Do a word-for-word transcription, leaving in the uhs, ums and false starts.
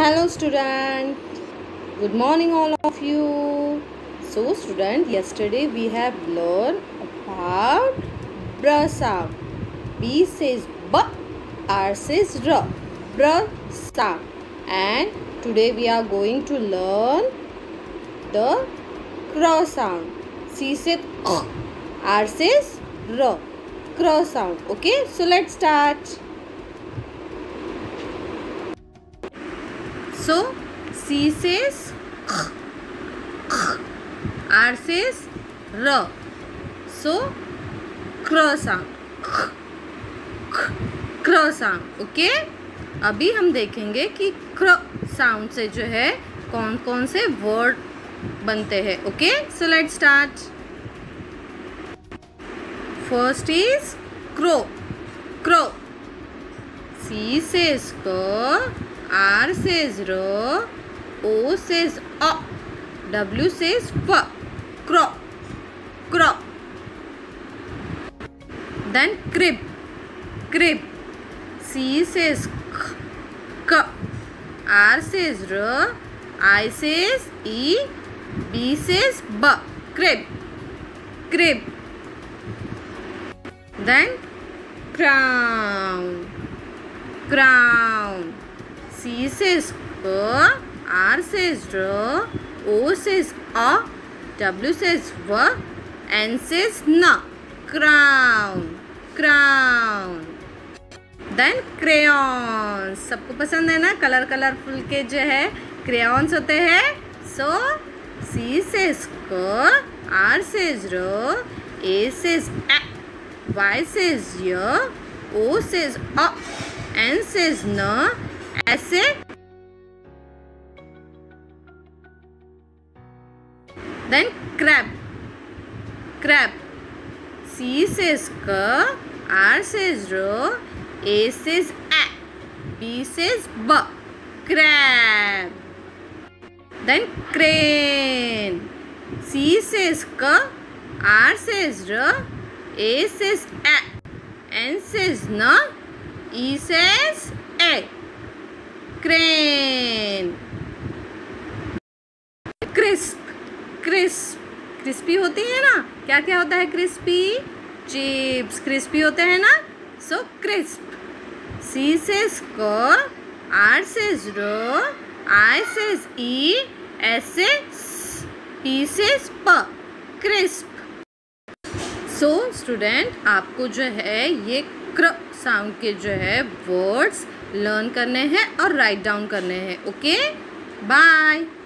Hello student, good morning all of you. So student, yesterday we have learned about br sound. B says b, R says r, br sound. And today we are going to learn the cr sound. C says q, R says r, cr sound. Okay, so let's start. So C says q, R says r. So cr sound, cr sound. Okay, अभी हम देखेंगे कि cr sound से जो है कौन कौन से वर्ड बनते हैं. Okay, so let's start. First is crow. Crow. C says क, R says R, O says A, W says F. Crow. Crow. Then crib. Crib. C says K, K, R says R, I says E, B says B. Crib. Crib. Then crown. Crown. C says K, R says R, O says A, W says V, N says N. Crown. Crown. Then crayons. सबको पसंद है ना, colour colourful के जो है crayons होते हैं. So C says K, R says R, A says A, Y says Y, O says A, N says N, ऐसे. Then crab. Crab. C says K, R says R, A says A, B says B. Crab. Then crane. C says K, R says R, A says A, N says N, E says A. Crane. Crisp. Crisp. Crispy होती है ना. क्या क्या होता है crispy? Chips crispy होते हैं ना. So crisp. C says K, R says R, I says E, S says P says P. Crisp. So student, आपको जो है ये क्र साउंड के जो है वर्ड्स लर्न करने हैं और राइट डाउन करने हैं. Okay, bye.